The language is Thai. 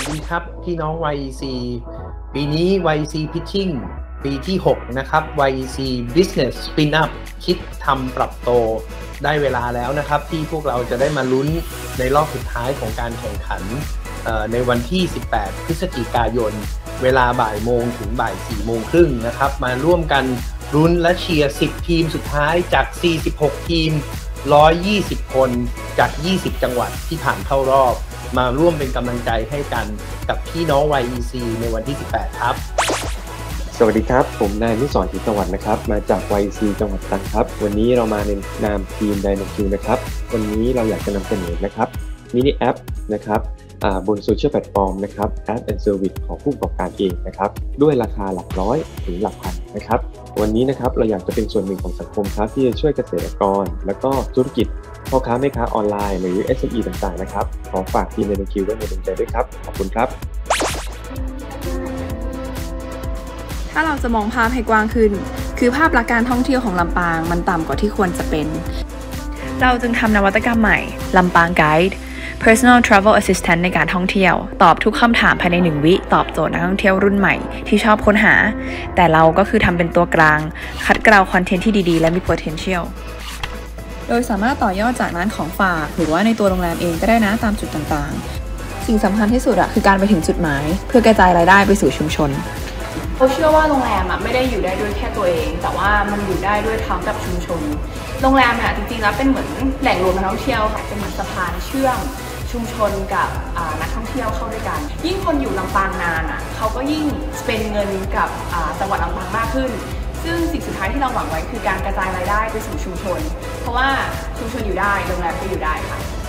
ดีครับพี่น้อง YEC ปีนี้ YEC Pitching ปีที่6นะครับ YEC Business Spin Up คิดทำปรับโตได้เวลาแล้วนะครับที่พวกเราจะได้มาลุ้นในรอบสุดท้ายของการแข่งขันในวันที่18พฤศจิกายนเวลาบ่ายโมงถึงบ่าย4โมงครึ่งนะครับมาร่วมกันลุ้นและเชียร์10ทีมสุดท้ายจาก46ทีม120คนจาก20จังหวัดที่ผ่านเข้ารอบมาร่วมเป็นกำลังใจให้กันกับพี่น้อง YEC ในวันที่18ครับสวัสดีครับผมนายนุสรณ์ ศรีสวัสดิ์นะครับมาจาก YEC จังหวัดตรังครับวันนี้เรามาในนามทีม DynoQ นะครับวันนี้เราอยากจะนำเสนอนะครับมินิแอปนะครับบนโซเชียลแพลตฟอร์มนะครับแอป and Service ของผู้ประกอบการเองนะครับด้วยราคาหลักร้อยถึงหลักพันนะครับวันนี้นะครับเราอยากจะเป็นส่วนหนึ่งของสังคมครับที่จะช่วยเกษตรกรแล้วก็ธุรกิจพ่อค้าแม่ค้าออนไลน์หรือ SME ต่างๆนะครับขอฝากทีม DynoQ ไว้ในดวงใจด้วยครับขอบคุณครับถ้าเราจะมองภาพให้กว้างขึ้นคือภาพลักษณ์การท่องเที่ยวของลำปางมันต่ำกว่าที่ควรจะเป็นเราจึงทำนวัตกรรมใหม่ลำปางไกด์ Personal Travel Assistant ในการท่องเที่ยวตอบทุกคำถามภายใน1 วิตอบโจทย์นักท่องเที่ยวรุ่นใหม่ที่ชอบค้นหาแต่เราก็คือทำเป็นตัวกลางคัดเกลาคอนเทนต์ที่ดีๆและมี potential โดยสามารถต่อยอดจากร้านของฝากหรือว่าในตัวโรงแรมเองก็ได้นะตามจุดต่างๆสิ่งสำคัญที่สุดคือการไปถึงจุดหมายเพื่อกระจายรายได้ไปสู่ชุมชนเขาเชื่อว่าโรงแรมไม่ได้อยู่ได้ด้วยแค่ตัวเองแต่ว่ามันอยู่ได้ด้วยทั้งกับชุมชนโรงแรมจริงๆแล้วเป็นเหมือนแหล่งรวมนักท่องเที่ยวค่ะเป็นเหมือนสะพานเชื่อมชุมชนกับนักท่องเที่ยวเข้าด้วยกันยิ่งคนอยู่ลำปางนานเขาก็ยิ่งเป็นเงินกับจังหวัดลำปางมากขึ้นซึ่งสิ่งสุดท้ายที่เราหวังไว้คือการกระจายรายได้ไปสู่ชุมชนเพราะว่าชุมชนอยู่ได้โรงแรมก็อยู่ได้ค่ะ